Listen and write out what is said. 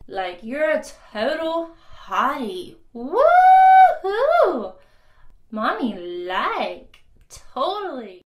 Like, you're a total hottie. Woohoo! Mommy like. Totally.